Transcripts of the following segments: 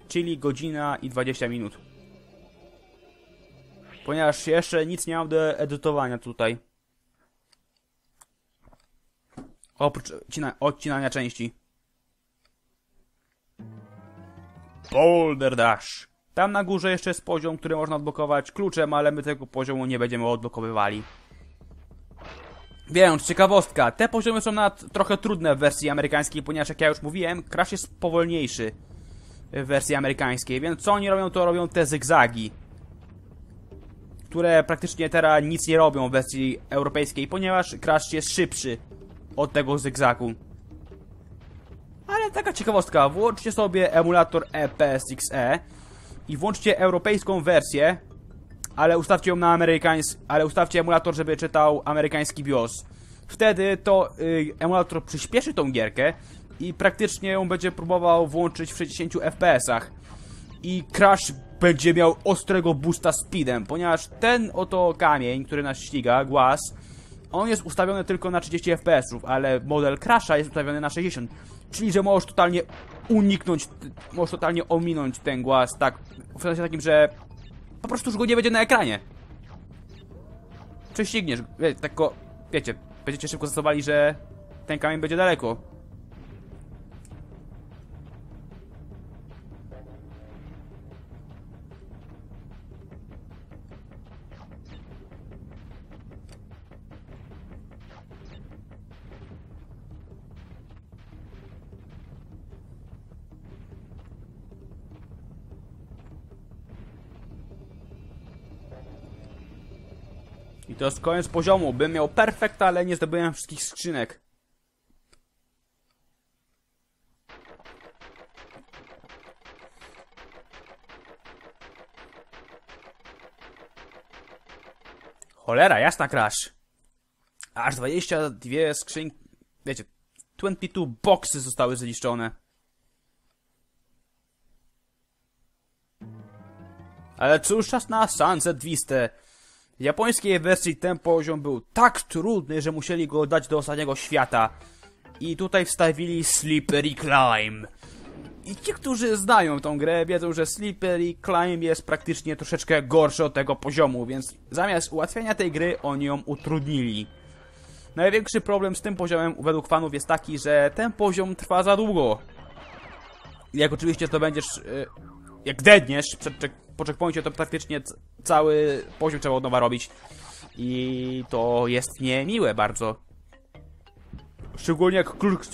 czyli godzina i 20 minut. Ponieważ jeszcze nic nie mam do edytowania tutaj. Oprócz odcinania części. Boulder Dash. Tam na górze jeszcze jest poziom, który można odblokować kluczem, ale my tego poziomu nie będziemy odblokowywali. Więc ciekawostka, te poziomy są trochę trudne w wersji amerykańskiej, ponieważ jak ja już mówiłem, Crash jest powolniejszy w wersji amerykańskiej, więc co oni robią, to robią te zygzagi, które praktycznie teraz nic nie robią w wersji europejskiej, ponieważ Crash jest szybszy od tego zygzagu. Ale taka ciekawostka, włączcie sobie emulator EPSXE i włączcie europejską wersję, ale ustawcie ją na ale ustawcie emulator, żeby czytał amerykański BIOS. Wtedy to emulator przyspieszy tą gierkę i praktycznie ją będzie próbował włączyć w 60 FPS-ach. I Crash będzie miał ostrego boosta speedem, ponieważ ten oto kamień, który nas ściga, głaz, on jest ustawiony tylko na 30 FPS-ów, ale model Crasha jest ustawiony na 60. Czyli, że możesz totalnie możesz totalnie ominąć ten głaz, tak, w sensie takim, że po prostu już go nie będzie na ekranie. Prześcigniesz, tylko, wiecie, będziecie szybko zastosowali, że ten kamień będzie daleko. I to jest koniec poziomu. Bym miał perfekt, ale nie zdobyłem wszystkich skrzynek. Cholera, jasna, Crash. Aż 22 skrzynki... Wiecie, 22 boxy zostały zniszczone. Ale cóż, czas na Sunset Vista. W japońskiej wersji ten poziom był tak trudny, że musieli go dać do ostatniego świata. I tutaj wstawili Slippery Climb. I ci, którzy znają tą grę, wiedzą, że Slippery Climb jest praktycznie troszeczkę gorszy od tego poziomu, więc zamiast ułatwiania tej gry, oni ją utrudnili. Największy problem z tym poziomem według fanów jest taki, że ten poziom trwa za długo. Jak oczywiście to będziesz... jak dedniesz po checkpoincie, to praktycznie cały poziom trzeba od nowa robić. I to jest niemiłe bardzo. Szczególnie jak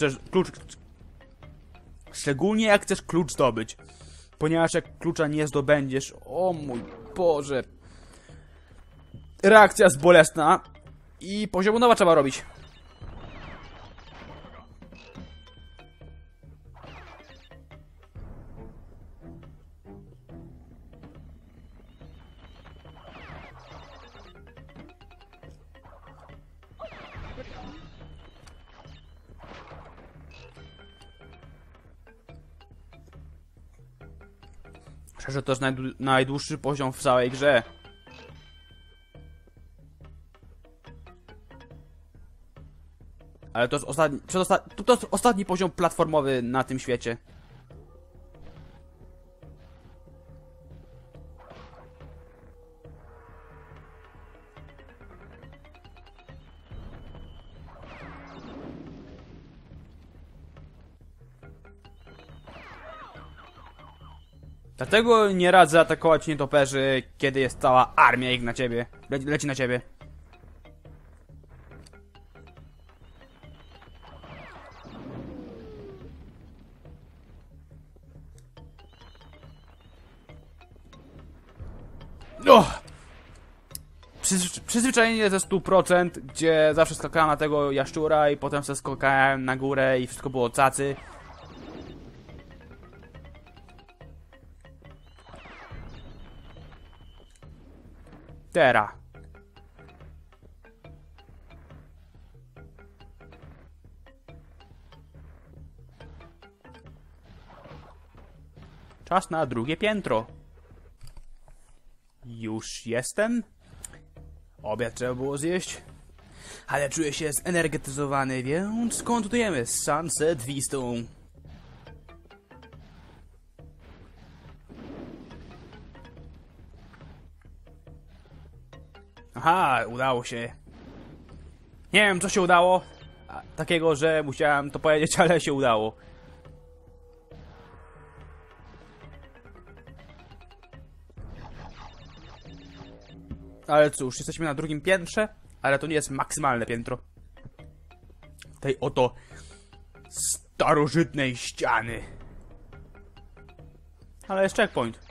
Szczególnie jak chcesz klucz zdobyć. Ponieważ jak klucza nie zdobędziesz... O mój Boże. Reakcja jest bolesna. I poziomu nowa trzeba robić. Szczerze, to jest najdłuższy poziom w całej grze. Ale to jest ostatni poziom platformowy na tym świecie. Dlatego nie radzę atakować nietoperzy, kiedy jest cała armia ich na ciebie. Leci na ciebie. No! Przyzwyczajenie ze 100%, gdzie zawsze skakałem na tego jaszczura i potem sobie skakałem na górę i wszystko było cacy. Teraz. Czas na drugie piętro. Już jestem. Obiad trzeba było zjeść. Ale czuję się zenergetyzowany, więc kontynuujemy Sunset Vistą. Aha, udało się. Nie wiem, co się udało. Takiego, że musiałem to powiedzieć, ale się udało. Ale cóż, jesteśmy na drugim piętrze, ale to nie jest maksymalne piętro tej oto starożytnej ściany. Ale jest checkpoint.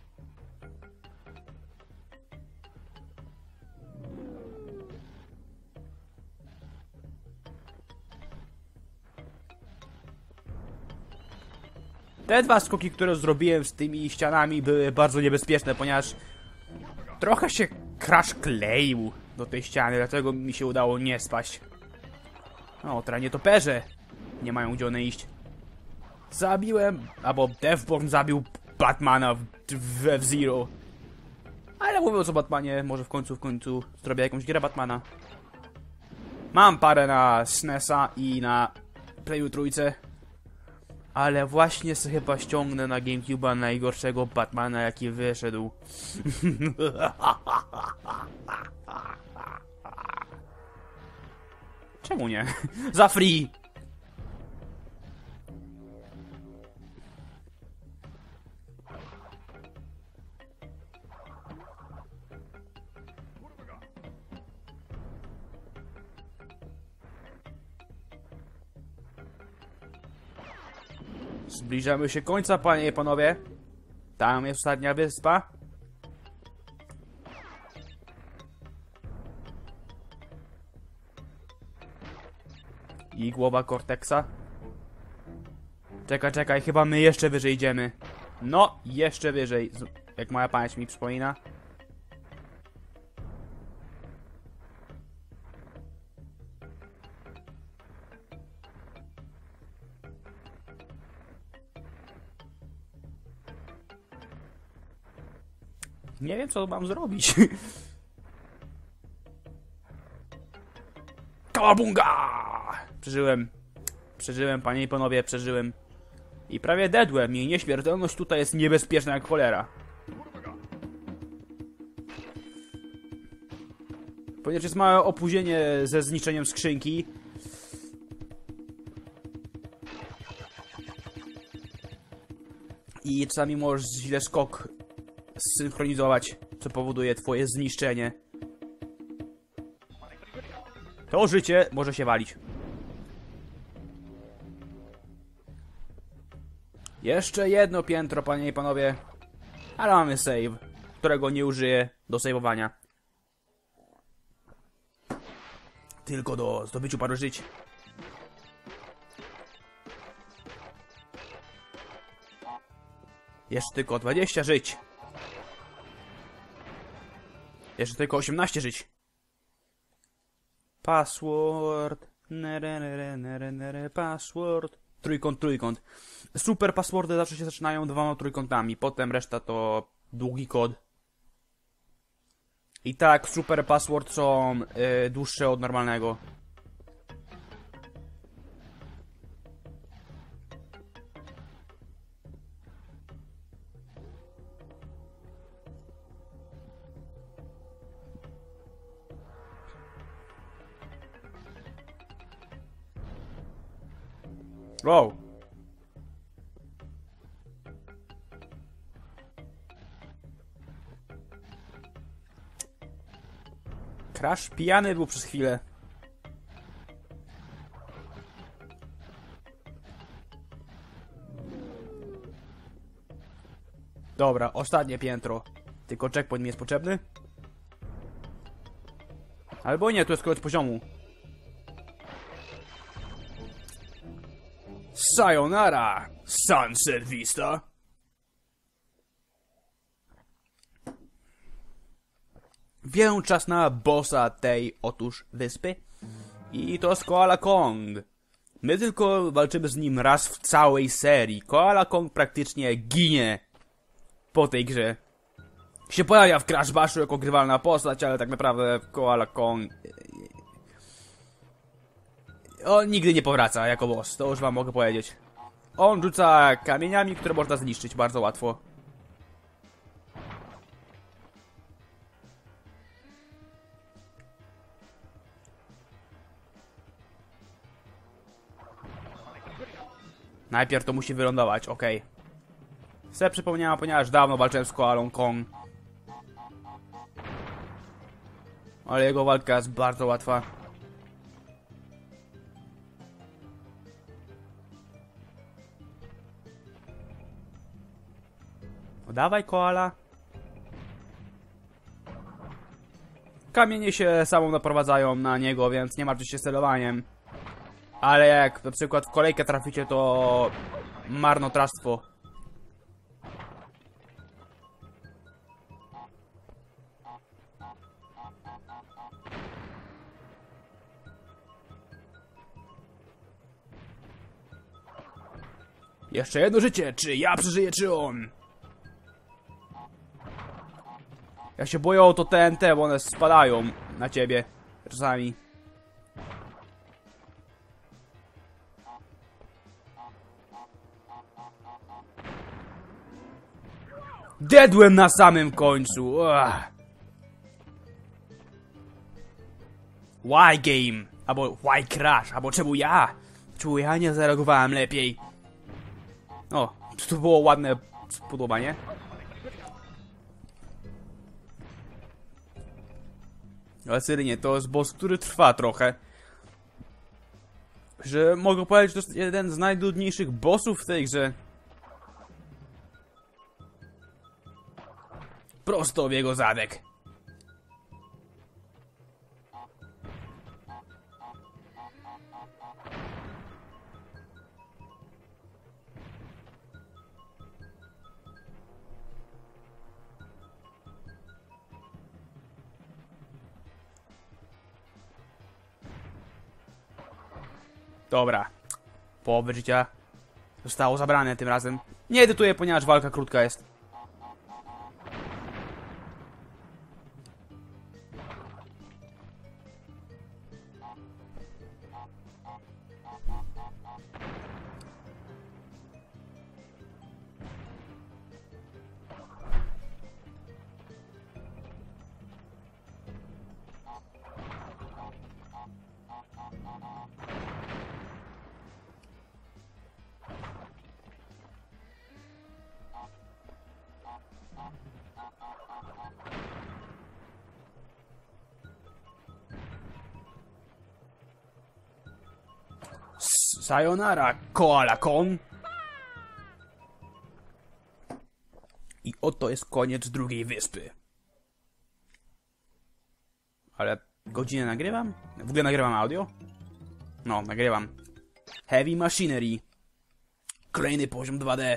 Te dwa skoki, które zrobiłem z tymi ścianami, były bardzo niebezpieczne, ponieważ trochę się Crash kleił do tej ściany, dlatego mi się udało nie spaść. No, teraz nietoperze nie mają gdzie one iść. Zabiłem, albo Deathborn zabił Batmana w F-Zero. Ale mówiąc o Batmanie, może w końcu zrobię jakąś grę Batmana. Mam parę na SNES-a i na Playu Trójce. Ale właśnie sobie chyba ściągnę na GameCube'a najgorszego Batmana, jaki wyszedł. Czemu nie? Za free! Zbliżamy się końca, panie i panowie. Tam jest ostatnia wyspa. I głowa Cortexa. Czekaj, chyba my jeszcze wyżej idziemy. No, jeszcze wyżej, jak moja pamięć mi przypomina. Nie wiem, co mam zrobić. Kałabunga! Przeżyłem, panie i panowie, przeżyłem. I prawie dedłem. Jej nieśmiertelność tutaj jest niebezpieczna jak cholera. Ponieważ jest małe opóźnienie ze zniczeniem skrzynki. I czasami możesz źle skok zsynchronizować, co powoduje twoje zniszczenie. To życie może się walić. Jeszcze jedno piętro, panie i panowie. Ale mamy save, którego nie użyję do saveowania. Tylko do zdobyciu paru żyć. Jeszcze tylko 20 żyć. Jeszcze tylko 18 żyć. Password. Password. Trójkąt. Super passwordy zawsze się zaczynają 2 trójkątami. Potem reszta to długi kod. I tak, super password są dłuższe od normalnego. Wow. Crash pijany był przez chwilę. Dobra, ostatnie piętro. Tylko checkpoint mi jest potrzebny? Albo nie, tu jest koniec poziomu. Sayonara, Sunset Vista. Wiem, czas na bossa tej otóż wyspy. I to jest Koala Kong. My tylko walczymy z nim raz w całej serii. Koala Kong praktycznie ginie po tej grze. Się pojawia w Crash Bashu jako grywalna postać, ale tak naprawdę Koala Kong... On nigdy nie powraca jako boss, to już wam mogę powiedzieć. On rzuca kamieniami, które można zniszczyć bardzo łatwo. Najpierw to musi wylądować, okej. Se przypomniałem, ponieważ dawno walczyłem z koalą Kong. Ale jego walka jest bardzo łatwa. Dawaj, koala. Kamienie się samo naprowadzają na niego, więc nie martwcie się celowaniem. Ale jak na przykład w kolejkę traficie, to marnotrawstwo. Jeszcze jedno życie, czy ja przeżyję, czy on? Ja się boję o to TNT, bo one spadają na ciebie czasami. Dedłem na samym końcu. Why game? Albo why crash? Albo czemu ja? Czemu ja nie zareagowałem lepiej? O, to było ładne spodobanie. Ale serio nie, to jest boss, który trwa trochę. Że mogę powiedzieć, że to jest jeden z najtrudniejszych bossów w tej grze. Prosto w jego zadek. Dobra. Połowy życia zostało zabrane tym razem. Nie edytuję, ponieważ walka krótka jest. Sayonara, Koala Kon. I oto jest koniec drugiej wyspy. Ale godzinę nagrywam? W ogóle nagrywam audio? No, nagrywam. Heavy Machinery. Kolejny poziom 2D.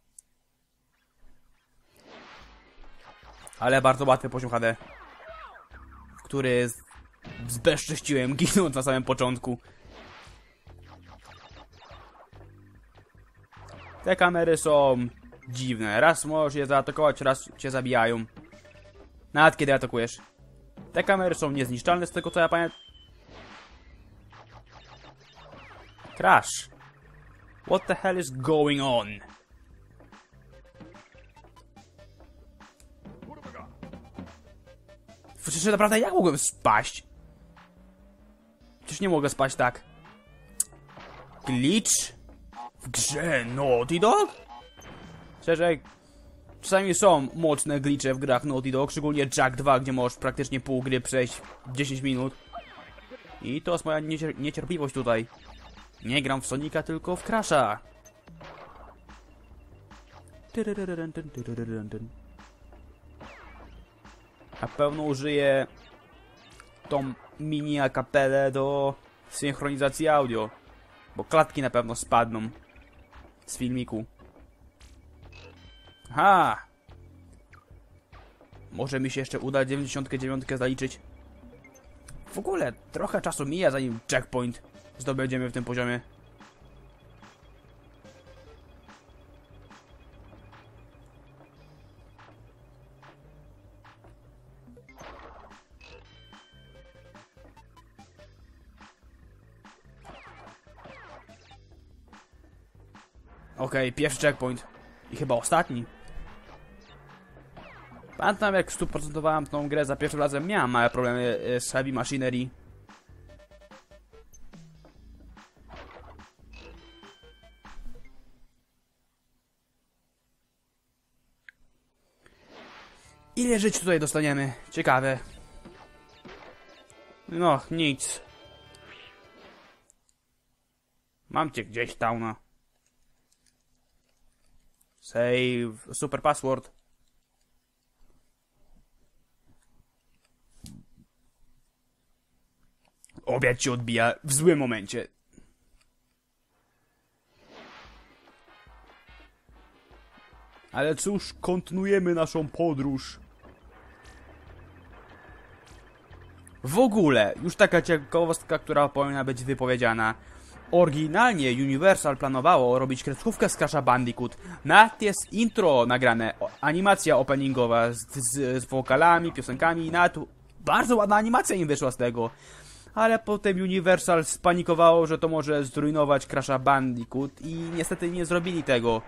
Ale bardzo łatwy poziom HD. Który zbezcześciłem, ginąc na samym początku. Te kamery są dziwne. Raz możesz je zaatakować, raz cię zabijają. Nawet kiedy atakujesz. Te kamery są niezniszczalne z tego co ja pamiętam. Crash. What the hell is going on? Przecież naprawdę jak mogłem spaść? Przecież nie mogę spać tak. Glitch? W grze Naughty Dog? Szczerze, czasami są mocne glitche w grach Naughty Dog, szczególnie Jack 2, gdzie możesz praktycznie pół gry przejść w 10 minut. I to jest moja niecierpliwość tutaj. Nie gram w Sonika, tylko w Crasha. Na pewno użyję tą mini akapelę do synchronizacji audio, bo klatki na pewno spadną z filmiku. Aha! Może mi się jeszcze uda 99 zaliczyć. W ogóle trochę czasu mija, zanim checkpoint zdobędziemy w tym poziomie. Okej, pierwszy checkpoint. I chyba ostatni. Pamiętam jak 100% tą grę za pierwszym razem, miałem małe problemy z Heavy Machinery. Ile żyć tutaj dostaniemy? Ciekawe. No, nic. Mam cię gdzieś tam, no. Save, super password. Obiad ci odbija w złym momencie. Ale cóż, kontynuujemy naszą podróż. W ogóle, już taka ciekawostka, która powinna być wypowiedziana. Oryginalnie Universal planowało robić kreskówkę z Crasha Bandicoot. Nawet jest intro nagrane, animacja openingowa z wokalami, piosenkami, nawet bardzo ładna animacja im wyszła z tego. Ale potem Universal spanikowało, że to może zrujnować Crasha Bandicoot i niestety nie zrobili tego.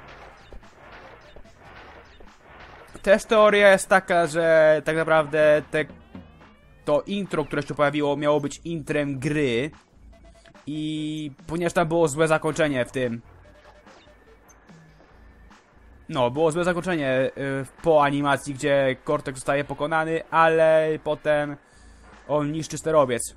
Też teoria jest taka, że tak naprawdę to intro, które się pojawiło, miało być intrem gry. I ponieważ tam było złe zakończenie w tym. No, było złe zakończenie po animacji, gdzie Cortex zostaje pokonany, ale potem on niszczy sterowiec.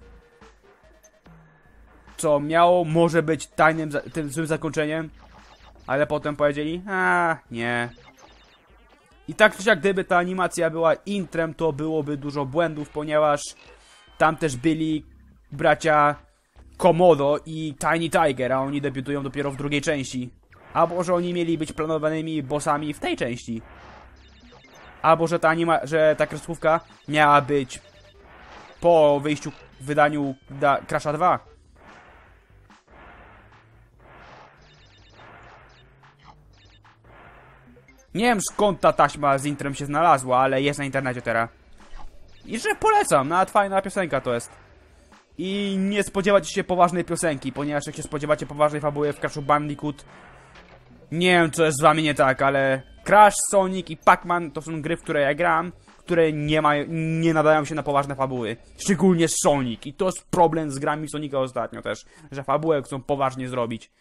Co miało może być tym złym zakończeniem, ale potem powiedzieli, nie. I tak czy siak, gdyby ta animacja była intrem, to byłoby dużo błędów, ponieważ tam też byli bracia Komodo i Tiny Tiger, a oni debiutują dopiero w drugiej części. Albo że oni mieli być planowanymi bossami w tej części. Albo że ta kreskówka miała być po wyjściu w wydaniu Crasha 2. Nie wiem skąd ta taśma z intrem się znalazła, ale jest na internecie teraz. I że polecam, nawet fajna piosenka to jest. I nie spodziewacie się poważnej piosenki, ponieważ jak się spodziewacie poważnej fabuły w Crashu Bandicoot, nie wiem co jest z wami nie tak, ale Crash, Sonic i Pac-Man to są gry, w które ja gram, które nie nadają się na poważne fabuły. Szczególnie Sonic. I to jest problem z grami Sonika ostatnio też, że fabułę chcą poważnie zrobić.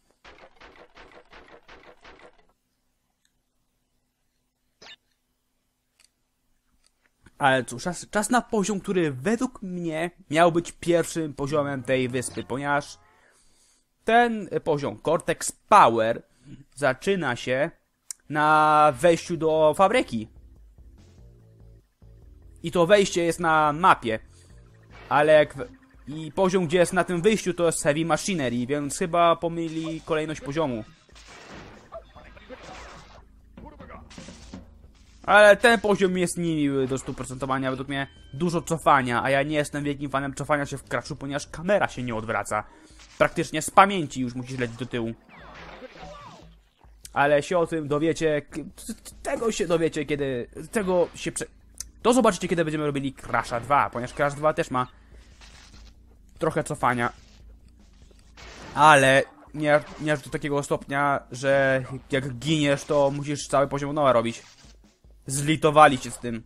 Ale cóż, czas na poziom, który według mnie miał być pierwszym poziomem tej wyspy, ponieważ ten poziom, Cortex Power, zaczyna się na wejściu do fabryki. I to wejście jest na mapie, ale i poziom, gdzie jest na tym wyjściu, to jest Heavy Machinery, więc chyba pomyli kolejność poziomu. Ale ten poziom jest niemiły do 100%, według mnie dużo cofania, a ja nie jestem wielkim fanem cofania się w Crashu, ponieważ kamera się nie odwraca. Praktycznie z pamięci już musisz lecieć do tyłu. Ale się o tym dowiecie, tego się dowiecie, kiedy, to zobaczycie, kiedy będziemy robili Crasha 2, ponieważ Crash 2 też ma trochę cofania. Ale nie aż do takiego stopnia, że jak giniesz, to musisz cały poziom od nowa robić. Zlitowali się z tym.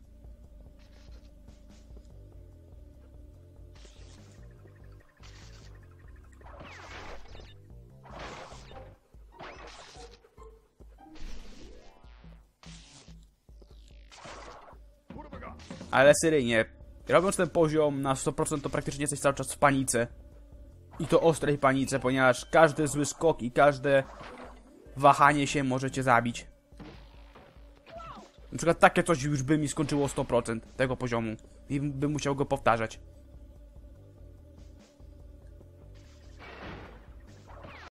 Ale seryjnie, robiąc ten poziom na 100%, to praktycznie jesteś cały czas w panice. I to ostrej panice, ponieważ każdy zły skok i każde wahanie się może cię zabić. Na przykład takie coś już by mi skończyło 100% tego poziomu i bym musiał go powtarzać.